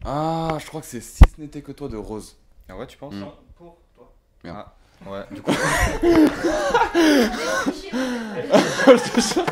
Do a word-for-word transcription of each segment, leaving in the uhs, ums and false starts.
Ah, je crois que c'est Si ce n'était que toi de Rose. Ah ouais, tu penses? Mm. Pour toi. Merde. Ah, ouais, du coup. Je te jure.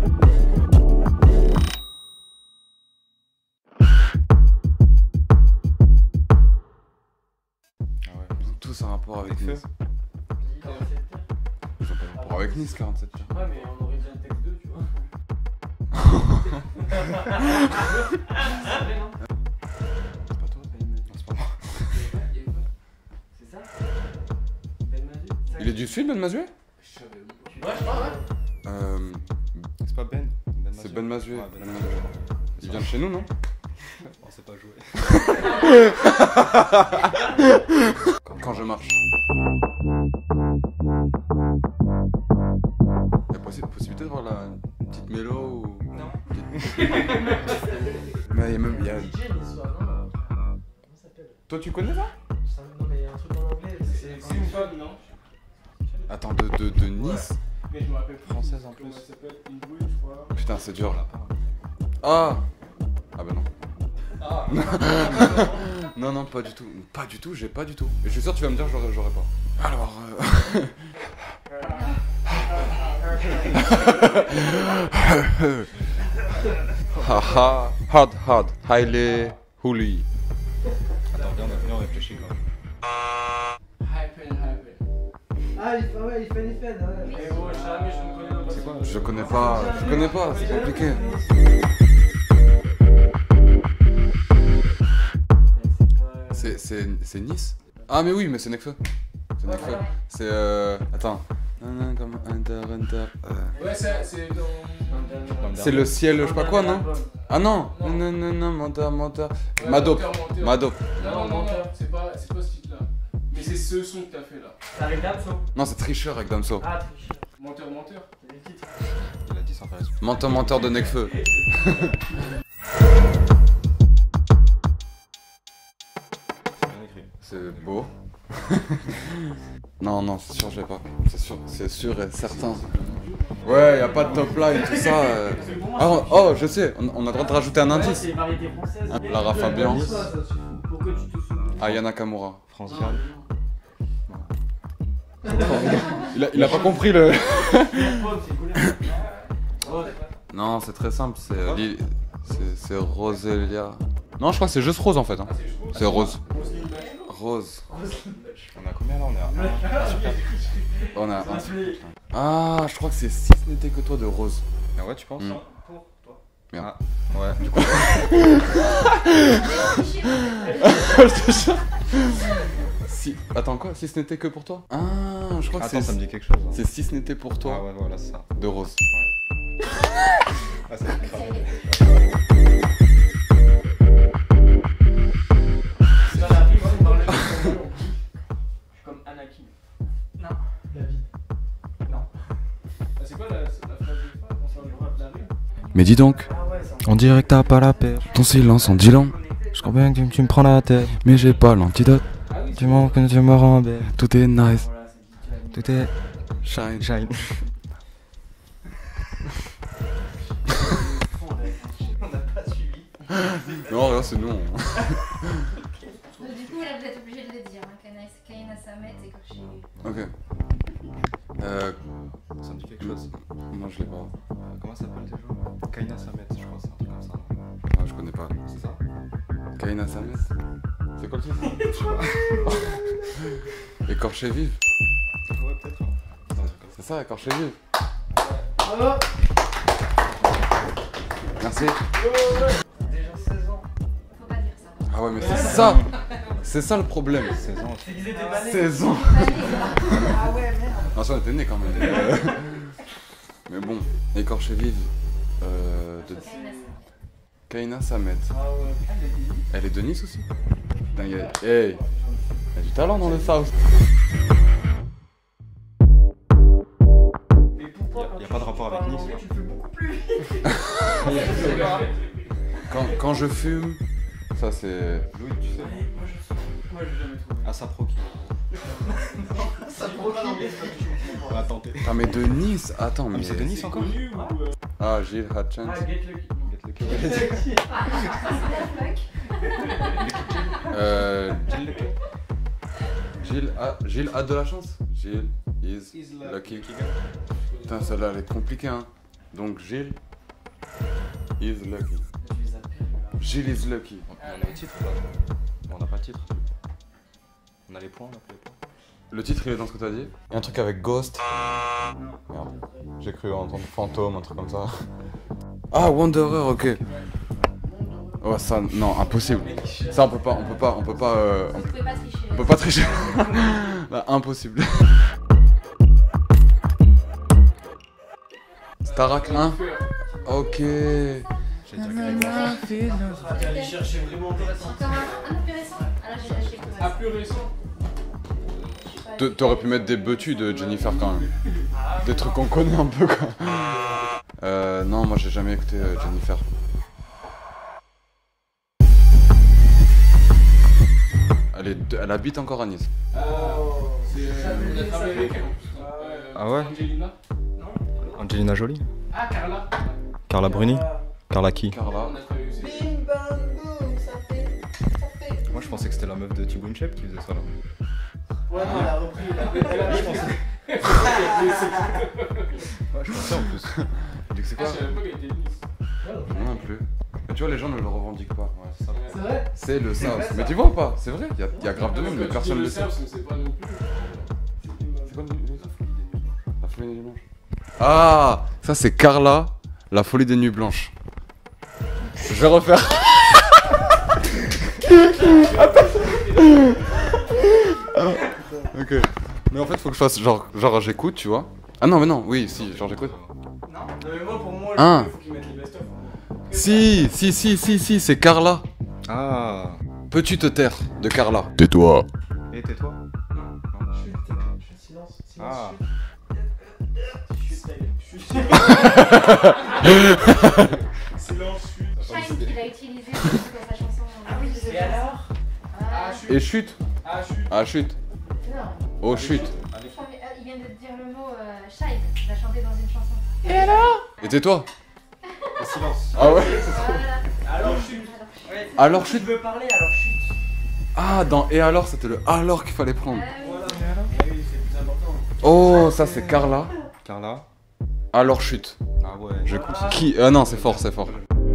Ah ouais. Ils ont tous un rapport avec Avec Nice. Dis quarante-sept tirs. Ils ont pas un rapport avec Nice, quarante-sept tirs. Ouais, mais on aurait dit un texte deux, tu vois. C'est vrai, non? C'est pas toi, Ben Mazou? Non, c'est pas moi. Il y a eu quoi? C'est ça? Ben Mazou? Il est du sud, Ben Mazoué? Je savais même pas. Ouais, je crois, ouais. Euh. C'est pas Ben. Ben C'est Ben Mazoué. Ouais, Ben Ben Mazoué. Mazoué. Il vient de chez nous, non? On sait pas jouer. Quand je marche. Y'a possi- possibilité de voir la une petite mélo ou. Non. Mais y'a même. Y a... D J, l'histoire, non? Comment ça s'appelle? Toi, tu connais ça? Ça- Non, mais il y a un truc en anglais. C'est c'est une femme, non? Attends, de, de, de Nice? Mais je me rappelle plus. Française en Comment plus. elle s'appelle? Une bouille, je crois. Putain, c'est dur là. Ah! Ah bah non. Ah! Non, non, pas du tout. Pas du tout, j'ai pas du tout. Et je suis sûr que tu vas me dire j'aurais, j'aurais pas. Alors. Euh... Haha, hard, hard, highly, holy. Attends, viens, on- viens, on réfléchit quand même. Happen, happen. Ah, il fait, ouais, il fait les fêtes, ouais. Eh ouais, jamais je ne connais pas. C'est quoi? Je connais pas, je connais pas, c'est compliqué. C'est, c'est, c'est Nice? Ah mais oui, mais c'est Nekfeu. C'est Nekfeu. C'est euh... Attends. Comme Hunter, Hunter. euh, Ouais, c'est c'est dans. C'est le ciel, je sais pas quoi, non? Ah non! Non, non, non, non, menteur, menteur. Madope. Madope. Non, non, non, non, c'est pas, c'est pas ce titre-là. Mais c'est ce son que t'as fait là. C'est avec Damso. Non, c'est Tricheur avec Damso. Ah, triche. Menteur, menteur. C'est des titres. Il a dit sans faire exprès. Menteur, menteur de Nekfeu. C'est bien écrit. C'est beau. Non, non, c'est sûr, je l'ai pas. C'est sûr, c'est sûr et certain. Ouais, y a pas de top line, tout ça. euh. Ah, oh, je sais, on, on a le droit de rajouter un Ouais, indice. c'est variété française. Ah, Lara Fabian. Ça, ça suffit. Pour que tu te souviennes. Aya Nakamura. France Non, Gall. Il a, il a pas compris le. Pomme, c'est couleur. Rose. Non, c'est très simple, c'est euh, Lil- c'est c'est Roselia. Non, je crois que c'est juste Rose en fait. Hein. C'est Rose. Rose. On a combien là? On est à un. Super. On a. Ça fait- Ah, je crois que c'est Si ce n'était que toi de Rose. Ah ouais, tu penses? Mm. Pour toi. Merde. Ah, ouais, du coup. Je te jure. Si. Attends quoi? Si ce n'était que pour toi? Ah, je crois que Attends, c'est. ça me dit quelque chose. hein. C'est Si ce n'était pour Ah toi ouais, voilà, c'est ça. de Rose. Ah, ça fait grave. C'est dans la vie, c'est dans la vie. Je suis comme Anakin. Non, David. Non. Ah, c'est quoi la, la phrase de phrase concernant le rap de la rue? Mais dis donc, Ah ouais, c'est en On dirait que t'as pas la paire. ton silence en dit long. Je crois bien que tu, tu me prends la tête. Mais j'ai pas l'antidote. Ah oui, Tu m'en que tu me rends belle. Tout est nice. Voilà, c'est nickel. Tout est Shine. shine. On n'a pas suivi. Non, rien, c'est nous. on- Donc, du coup, là, vous êtes obligé de les dire. Hein. Kaina- Kaina Samet et Korchi. Ok. Euh. Ça me dit quelque chose. Non, je l'ai pas. Euh, comment ça s'appelle déjà? Kaina Samet, je crois, c'est un truc comme ça. non? Ah, je connais pas. C'est ça? Kaina Samet. C'est quoi le titre? Écorché vive. Ouais, peut-être. hein. C'est un truc comme ça. C'est ça, écorché vive. Bravo. Merci. Déjà seize ans. Faut pas dire ça. Ah ouais, mais c'est ça. C'est ça le problème. seize ans. C'est qu'ils étaient banés. seize ans. Ah ouais, merde. Non, ça, on était nés quand même. Euh, Mais bon, écorché vive. Euh. De Kaina Samet. Kaina Samet. Ah ouais. Ah, il a dit oui. Elle est de Nice aussi? Putain, y a... Hey! Y a du talent dans le South. Mais pourquoi Y a- quand y a tu- pas de rapport tu avec parles Nice, anglais, là. Tu le fais beaucoup plus vite. Quand, quand je fume, ça c'est. Louis, tu sais. Moi, j'ai jamais trouvé. Asaproki. Ça me rend l'anglais. On va tenter. Ah, mais de Nice? Attends, mais. mais c'est de Nice encore? Connu ou. euh, Ah, Gilles Hatchens. Ah, get lucky. Get lucky. Ah, c'est la fuck. Gilles a, Gilles a de la chance. Gilles is Is lucky. Putain, celle-là, elle est compliquée, hein. Donc, Gilles is lucky. Tu les as perdus. Gilles is lucky. On a le titre là. On n'a pas le titre. On a les points, on a pas les points. Le titre, il est dans ce que t'as dit. Il y a un truc avec Ghost. Merde. J'ai cru entendre fantôme, un truc comme ça. Ah, Wanderer, ok. Ouais, ça, non, impossible. Ça, on peut pas, on peut pas, on peut pas, euh, Vous pouvez pas tricher. on peut pas tricher. Bah, impossible. Starak un. Ok. J'ai déjà créé quoi. Ah, t'es allé chercher vraiment Encore un, un peu plus récent. Alors j'ai lâché quoi. Ah, plus récent. T- T'aurais pu mettre des betus de Jennifer quand même. Des trucs qu'on connaît un peu quoi. Euh, non, moi j'ai jamais écouté euh, Jennifer. Elle, est, elle habite encore à Nice. C'est euh, américain. Ah ouais? Angelina. Angelina Jolie. Ah, Carla. Carla Bruni. Carla qui? Carla. On a travaillé aussi. Bim bam boum, ça fait. Ça fait. Moi je pensais que c'était la meuf de Thibaut Inchep qui faisait ça là. Ouais, non, elle a repris. Elle a, elle a, Je pensais. Ouais, je pensais en plus. Tu dis que c'est Ah, quoi? je savais pas qu'elle était de Nice. Moi non plus. Mais tu vois, les gens ne le revendiquent pas. Ouais, c'est ça. C'est vrai? C'est le C'est South. vrai, Mais ça. tu vois ou pas? C'est vrai, il y, a- y a grave de monde, mais Quand tu personne dis ne le sait. South, on sait pas non plus. C'est quoi le le South? La folie des nuits blanches. Ah, ça c'est Carla, la folie des nuits blanches. Je vais refaire. Attends. Ok. Mais en fait, faut que je fasse genre, genre j'écoute, tu vois. Ah non, mais non, oui, si, genre j'écoute. Non, mais moi, pour moi, Un. il faut qu'ils mettent les best-of. Si, si, si, si, si, c'est Carla. Ah. Peux-tu te taire de Carla? Tais-toi. Et tais-toi. Chut, chut, silence, silence. Ah. Chut, chut. Silence, chut. Shine qu'il a utilisé dans sa chanson. Ah oui, je sais. Et alors? Ah, Ah, chut. Et chute. Ah, chut. Ah, chute. non. Oh, chute. Allez. Ah, mais, euh, il vient de dire le mot euh, shine. Il a chanté dans une chanson. Et tais-toi. Et silence. Ah ouais. Voilà. Alors, chut. Alors, Alors Tu chute. veux parler, alors chut. Ah, dans Et alors, c'était le alors qu'il fallait prendre. ah oui. Voilà. Ah oui, c'est plus important. Oh, ça c'est Carla. Carla. Alors chute. Ah ouais. J'écoute. Qui Ah non, c'est fort, c'est fort.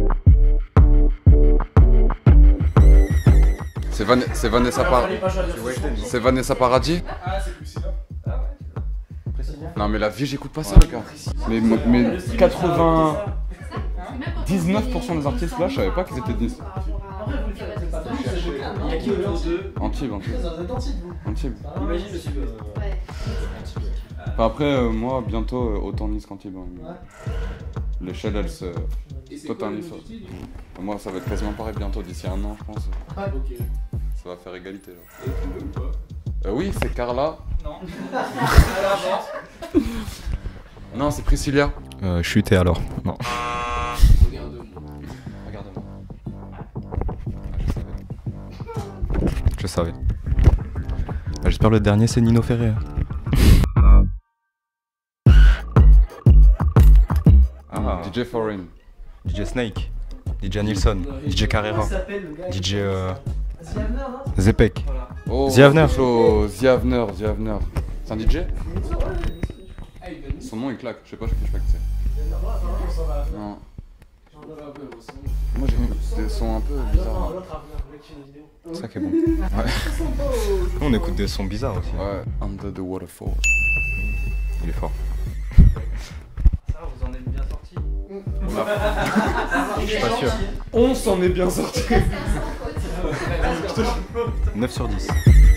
C'est Van... c'est Vanessa Par... Fallait pas choisir C'est ce Weshden, son. non? C'est Vanessa Paradis. Ah, c'est Priscilla. Ah ouais. Priscilla. Non mais la vie, j'écoute pas ça les gars. Mais, mais quatre-vingt-dix-neuf pour cent des artistes là, je savais pas qu'ils étaient de Nice. Après, vous le faites pas tous. Il y a qui autour d'eux? Antibes, Antibes. Vous êtes Antibes, vous. Antibes. Imagine le sud. Ouais. Enfin, après, euh, moi, bientôt, euh, autant Nice qu'Antibes. hein. Ouais. L'échelle, elle se... Et c'est quoi Total le Nice. nom du titre, du coup? Moi, ça va être quasiment pareil bientôt, d'ici un an, je pense. Ok. Ça va faire égalité là. Et tu veux ou pas? Euh, oui, c'est Carla. Non. Alors, Non, c'est Priscilla. Euh, chute et alors. Non. regarde-moi. Regarde-moi. Je savais. Ah, J'espère le dernier c'est Nino Ferrer. Ah. D J Foreign. D J Snake. D J Nilsson. D J Carrera. Comment il s'appelle le gars? D J euh, Ziavner, non? Zepek. Voilà. Oh, The Avener. c'est chaud. The Avener, The Avener. C'est un D J? Mitsu, ouais, Ah, il donne Son nom il claque, je sais pas, je sais pas que c'est. ça va. Non. J'en aurais un peu aussi. Moi j'ai des sons un peu Ah, bizarres. non, l'autre a fait une vidéo. C'est ça qui est bon. Ouais. Nous, on écoute des sons bizarres aussi. Ouais, Under the Waterfall. Il est fort. Ça, vous en êtes bien sortis. Je suis pas sûr. On s'en est bien sorti. Ça, c'est un sans faute. neuf sur dix.